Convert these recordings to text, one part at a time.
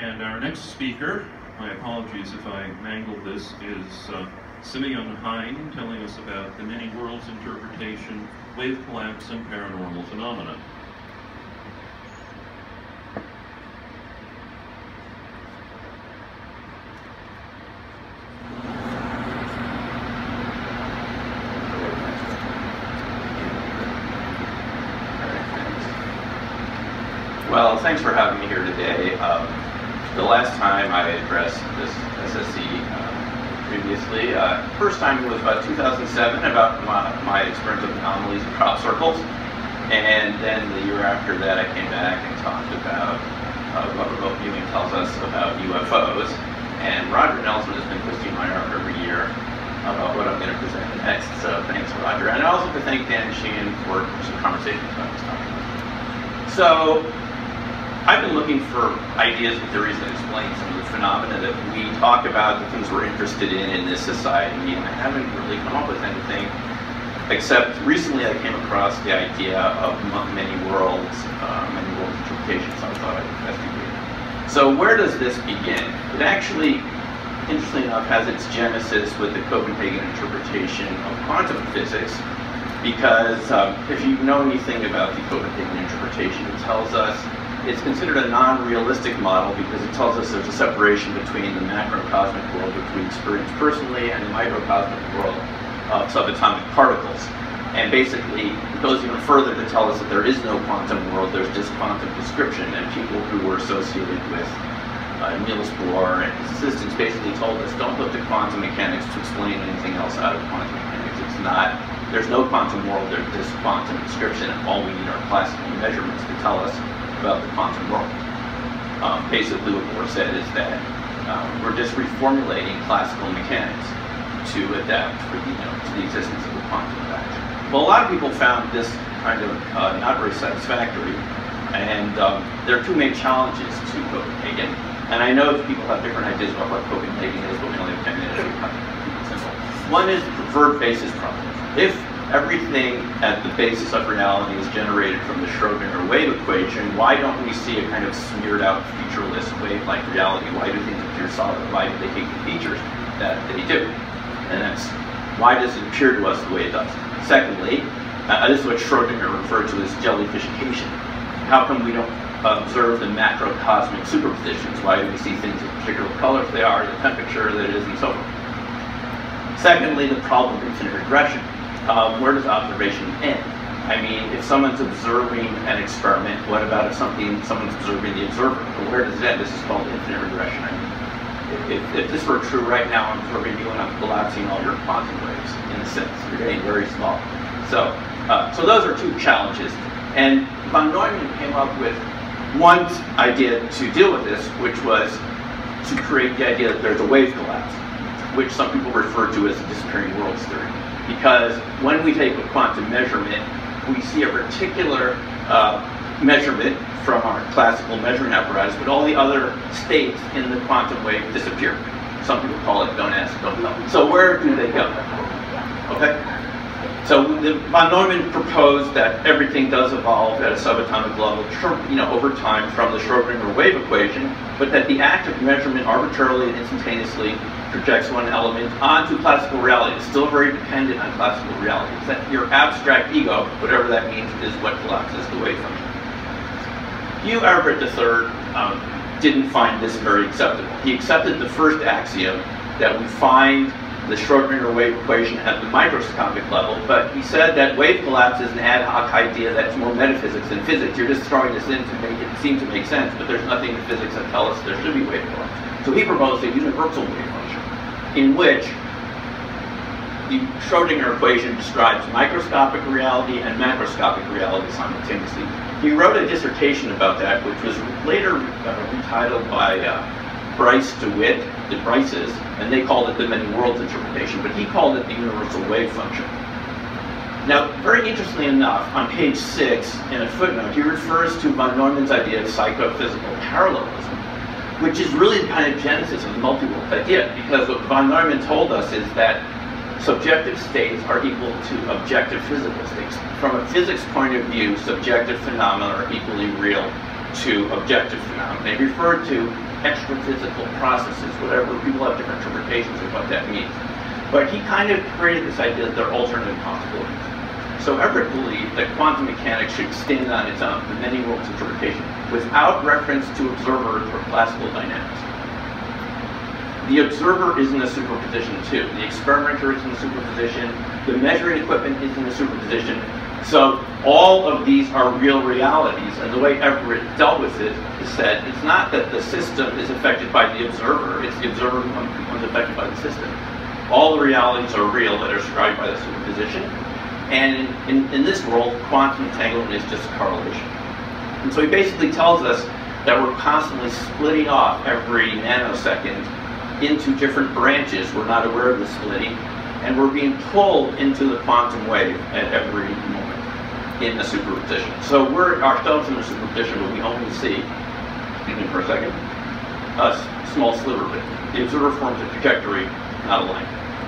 And our next speaker, my apologies if I mangled this, is Simeon Hein, telling us about the many worlds interpretation, wave collapse, and paranormal phenomena. Well, thanks for having me here today. The last time I addressed this SSC previously, first time was about 2007, about my experience with anomalies and crop circles. And then the year after that, I came back and talked about what remote viewing tells us about UFOs. And Roger Nelson has been twisting my arm every year about what I'm going to present next. So thanks, Roger. And I also have to thank Dan Sheehan for some conversations about this topic. So I've been looking for ideas and theories that explain some of the phenomena that we talk about, the things we're interested in this society, and I haven't really come up with anything, except recently I came across the idea of many worlds interpretation, so I thought I'd investigate. So where does this begin? It actually, interestingly enough, has its genesis with the Copenhagen interpretation of quantum physics, because if you know anything about the Copenhagen interpretation, it tells us it's considered a non-realistic model because it tells us there's a separation between the macrocosmic world, which we experience personally, and the microcosmic world of subatomic particles. And basically, it goes even further to tell us that there is no quantum world, there's just quantum description. And people who were associated with Niels Bohr and his assistants basically told us, don't look to quantum mechanics to explain anything else out of quantum mechanics. It's not, there's no quantum world, there's just quantum description, and all we need are classical measurements to tell us about the quantum world. Basically what Bohr said is that we're just reformulating classical mechanics to adapt to the existence of the quantum effect. Well, a lot of people found this kind of not very satisfactory, and there are two main challenges to Copenhagen. And I know that people have different ideas about what Copenhagen is, but we only have 10 minutes, so we have to keep it simple. One is the preferred basis problem. If everything at the basis of reality is generated from the Schrodinger wave equation, why don't we see a kind of smeared out, featureless wave-like reality? Why do things appear solid? Why do they take the features that they do? And that's, why does it appear to us the way it does? Secondly, this is what Schrodinger referred to as jellyfishication. How come we don't observe the macrocosmic superpositions? Why do we see things in particular colors they are, the temperature that it is, and so forth? Secondly, the problem of infinite regression. Where does observation end? I mean, if someone's observing an experiment, what about if someone's observing the observer? Well, where does it end? This is called infinite regression. I mean, if this were true right now, I'm observing you and I'm collapsing all your quantum waves, in a sense. You're getting very small. So those are two challenges. And von Neumann came up with one idea to deal with this, which was to create the idea that there's a wave collapse, which some people refer to as the disappearing worlds theory. Because when we take a quantum measurement, we see a particular measurement from our classical measuring apparatus, but all the other states in the quantum wave disappear. Some people call it don't ask, don't know. So where do they go? Okay? So von Neumann proposed that everything does evolve at a subatomic level, over time from the Schrodinger wave equation, but that the act of measurement arbitrarily and instantaneously projects one element onto classical reality. It's still very dependent on classical reality. It's that your abstract ego, whatever that means, is what collapses the wave function. Hugh Everett III didn't find this very acceptable. He accepted the first axiom that we find the Schrodinger wave equation at the microscopic level, but he said that wave collapse is an ad hoc idea that's more metaphysics than physics. You're just throwing this in to make it seem to make sense, but there's nothing in physics that tells us there should be wave collapse. So he proposed a universal wave function, in which the Schrodinger equation describes microscopic reality and macroscopic reality simultaneously. He wrote a dissertation about that, which was later retitled by Bryce DeWitt, the Bryces, and they called it the many worlds interpretation, but he called it the universal wave function. Now, very interestingly enough, on page 6, in a footnote, he refers to von Neumann's idea of psychophysical parallelism, which is really the kind of genesis of the multi-world idea, because what von Neumann told us is that subjective states are equal to objective physical states. From a physics point of view, subjective phenomena are equally real to objective phenomena. They referred to extra-physical processes, whatever. People have different interpretations of what that means. But he kind of created this idea that there are alternative possibilities. So Everett believed that quantum mechanics should stand on its own, the many worlds interpretation, without reference to observers or classical dynamics. The observer is in a superposition too. The experimenter is in a superposition. The measuring equipment is in a superposition. So all of these are real realities, and the way Everett dealt with it is said it's not that the system is affected by the observer, it's the observer who becomes affected by the system. All the realities are real that are described by the superposition. And in this world, quantum entanglement is just correlation. And so he basically tells us that we're constantly splitting off every nanosecond into different branches. We're not aware of the splitting, and we're being pulled into the quantum wave at every moment in a superposition. So we're ourselves in a superposition, but we only see, excuse me for a second, a small sliver of it. The observer forms a trajectory, not a line.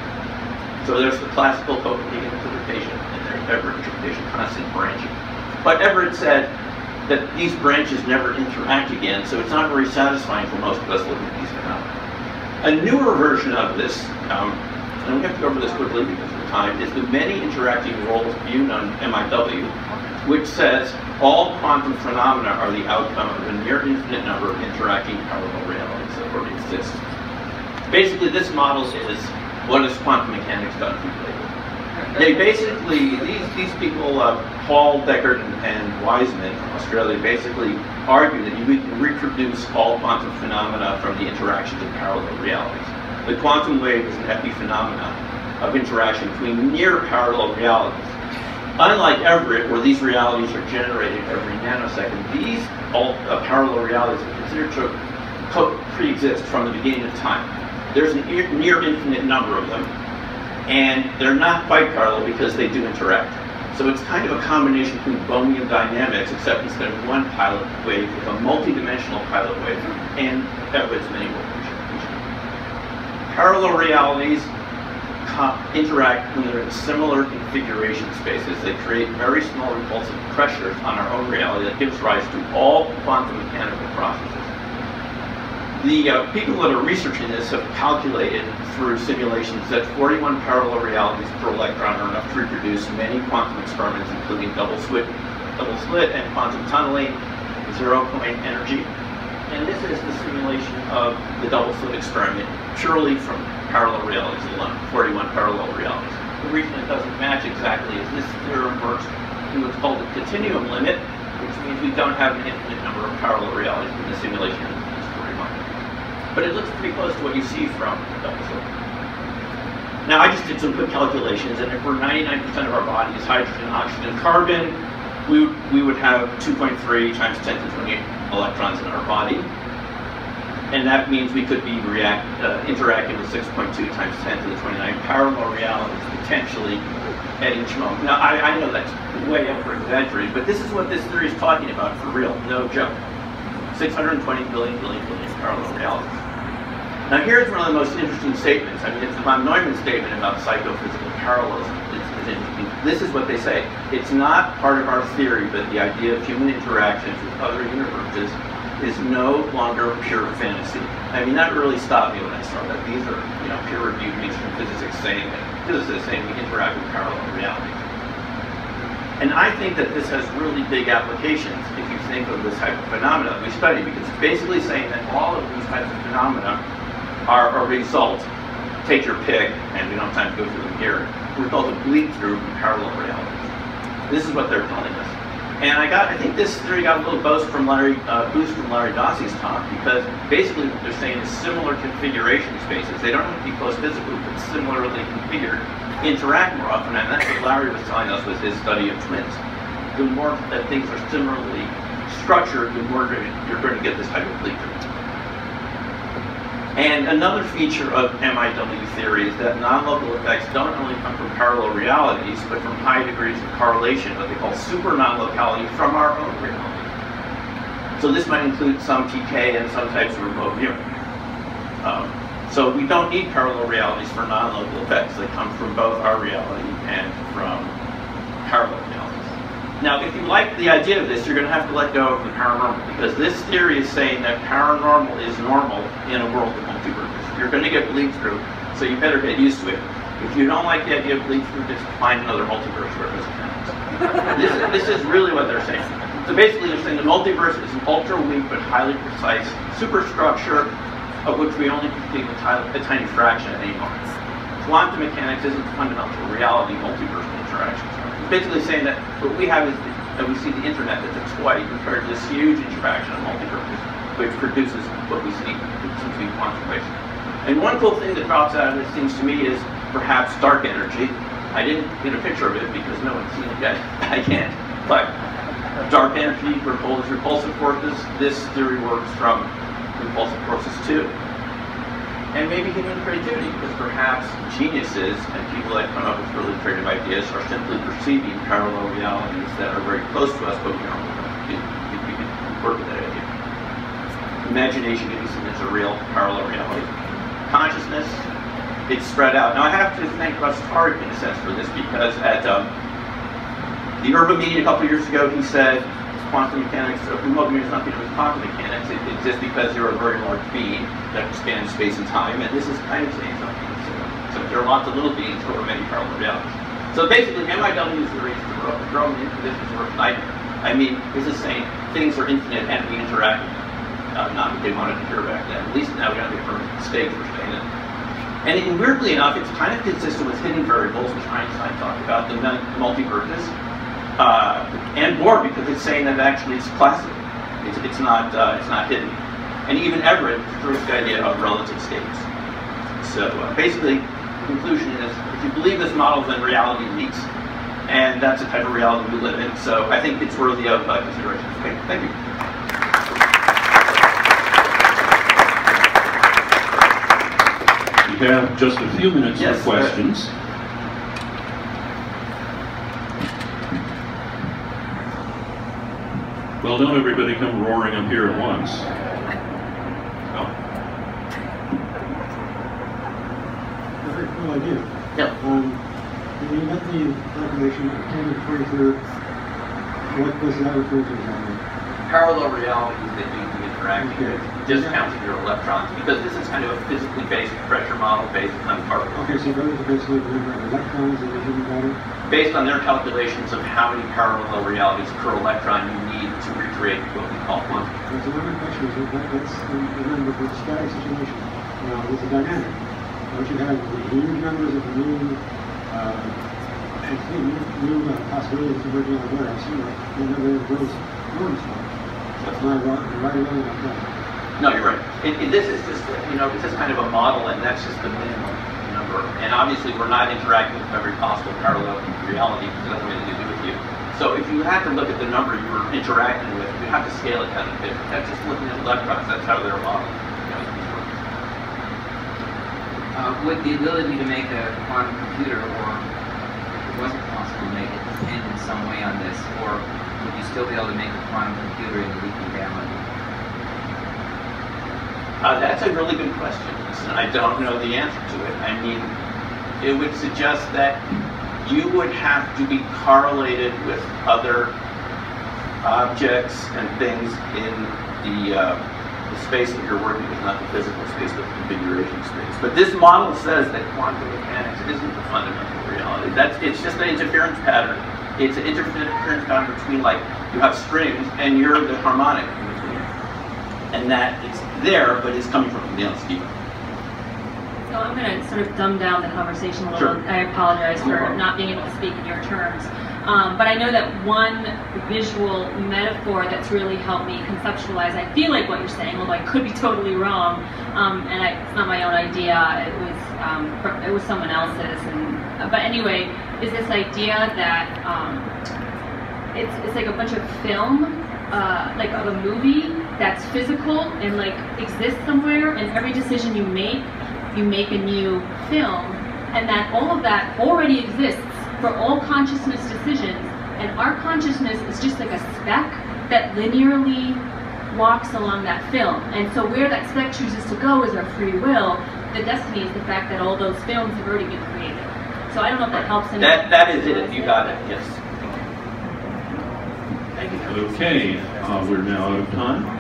So there's the classical Copenhagen interpretation, and there's Everett interpretation, constant branching. But Everett said that these branches never interact again, so it's not very satisfying for most of us looking at these phenomena. A newer version of this, and we have to go over this quickly because of time, is the many interacting worlds view known MIW, which says all quantum phenomena are the outcome of a near infinite number of interacting parallel realities that already exist. Basically, this model is what has quantum mechanics done for you lately? They basically, these people, Paul, Deckert, and Wiseman from Australia, basically argue that we can reproduce all quantum phenomena from the interactions of parallel realities. The quantum wave is an epiphenomena of interaction between near parallel realities. Unlike Everett, where these realities are generated every nanosecond, these parallel realities are considered to pre-exist from the beginning of time. There's a near infinite number of them, and they're not quite parallel because they do interact. So it's kind of a combination between Bohmian dynamics, except instead of one pilot wave, with a multi-dimensional pilot wave, and Everett's many-world interpretation. Parallel realities interact when they're in similar configuration spaces. They create very small repulsive pressures on our own reality that gives rise to all quantum mechanical processes. The people that are researching this have calculated through simulations that 41 parallel realities per electron are enough to reproduce many quantum experiments, including double slit and quantum tunneling, zero-point energy. And this is the simulation of the double slit experiment purely from parallel realities alone, 41 parallel realities. The reason it doesn't match exactly is this theorem works in what's called the continuum limit, which means we don't have an infinite number of parallel realities in the simulation. But it looks pretty close to what you see from double slit. Now, I just did some quick calculations, and if we're 99% of our body is hydrogen, oxygen, and carbon, we would have 2.3 times 10 to the 28 electrons in our body. And that means we could be interacting with 6.2 times 10 to the 29 parallel realities potentially at each moment. Now, I know that's way over-exaggerated, but this is what this theory is talking about for real, no joke. 620 billion parallel realities. Now here's one of the most interesting statements. I mean, it's the von Neumann statement about psychophysical parallelism. It's interesting. This is what they say. It's not part of our theory, but the idea of human interactions with other universes is no longer pure fantasy. I mean, that really stopped me when I saw that. These are, peer-reviewed mainstream physicists saying we interact with parallel realities. And I think that this has really big applications if you think of this type of phenomena that we study, because it's basically saying that all of these types of phenomena are a result, take your pick, and we don't have time to go through them here, a result of bleed-through parallel realities. This is what they're telling us. And I think this theory got a little boost from Larry Dossey's talk, because basically what they're saying is similar configuration spaces. They don't have to be close physically, but similarly configured, interact more often, and that's what Larry was telling us with his study of twins. The more that things are similarly structured, the more you're going to get this type of bleed-through. And another feature of MIW theory is that non-local effects don't only come from parallel realities, but from high degrees of correlation, what they call super non-locality, from our own reality. So this might include some TK and some types of remote viewing. So we don't need parallel realities for non-local effects. They come from both our reality and from parallel realities. Now, if you like the idea of this, you're going to have to let go of the paranormal, because this theory is saying that paranormal is normal in a world of multiverses. You're going to get bleed through, so you better get used to it. If you don't like the idea of bleed through, just find another multiverse where it doesn't happen. This is really what they're saying. So basically, they're saying the multiverse is an ultra-weak but highly precise superstructure of which we only perceive a tiny fraction at any moment. Quantum mechanics isn't fundamental reality multiversal interactions. It's basically saying that what we have is that we see the internet as a toy compared to this huge interaction of multiverses, which produces what we see seems to be quantum waves. And one cool thing that drops out of this seems to me is perhaps dark energy. I didn't get a picture of it because no one's seen it yet. I can't. But dark energy, repulsive forces, this theory works from repulsive forces too. And maybe human creativity, because perhaps geniuses and people that come up with really creative ideas are simply perceiving parallel realities that are very close to us, but we don't work with that idea. Imagination gives us a real parallel reality. Consciousness, it's spread out. Now I have to thank Russ Targ in a sense for this, because at the Urban meeting a couple years ago, he said quantum mechanics, remote has nothing to do with quantum mechanics. It exists because you're a very large being that expands space and time, and this is kind of saying something. So there are lots of little beings over many parallel realities. So basically, MIW is the reason for growing into this is worth nightmare. I mean, this is saying things are infinite and we interact with them. Not what they wanted to hear back then. At least now we got the firm stage for saying it. And weirdly enough, it's kind of consistent with hidden variables, which Einstein talked about, the multiverses. And more, because it's saying that actually it's classic. It's not hidden. And even Everett proves the idea of relative states. So basically, the conclusion is, if you believe this model, then reality leaks. And that's the type of reality we live in. So I think it's worthy of consideration. Okay, thank you. We have just a few minutes for questions. Well, don't everybody come roaring up here at once. Oh. Very cool idea. Yeah. When you got the calculation of 10 to 23rd, what does that refer to exactly? Parallel realities that you can interact with, discounting your electrons, because this is kind of a physically based pressure model based on particles. Okay, so those are basically the number of electrons in the hidden matter? Based on their calculations of how many parallel realities per electron you need to recreate what we call quantum. That's another question. That's the number for the static situation. Now, with the dynamic, what you have the huge numbers of the new possibilities emerging on the web. I see that the number of those enormous ones. That's my right away. No, you're right. This is just, this is kind of a model, and that's just the minimum number. And obviously, we're not interacting with every possible parallel reality because it doesn't have anything to do with you. So if you had to look at the number you were interacting with, you have to scale it down a bit. That's just looking at electrons. That's how they're modeled. Would the ability to make a quantum computer, or if it wasn't possible to make it, depend in some way on this, or would you still be able to make a quantum computer in a weak reality? That's a really good question. Listen, I don't know the answer to it. I mean, it would suggest that you would have to be correlated with other objects and things in the space that you're working with, not the physical space, but the configuration space. But this model says that quantum mechanics isn't the fundamental reality. It's just an interference pattern. It's an interference pattern between, like, you have strings and you're the harmonic in between. And that it's there, but it's coming from something else deeper. So I'm going to sort of dumb down the conversation a little. Sure. I apologize for not being able to speak in your terms. But I know that one visual metaphor that's really helped me conceptualize, I feel like what you're saying, although I could be totally wrong, and it's not my own idea, it was someone else's. But anyway, is this idea that it's like a bunch of film, like of a movie that's physical and like exists somewhere, and every decision you make a new film, and that all of that already exists for all consciousness decisions, and our consciousness is just like a speck that linearly walks along that film. And so where that speck chooses to go is our free will. The destiny is the fact that all those films have already been created. So I don't know if that helps anyone. That is it. You got it. Yes. Okay, we're now out of time.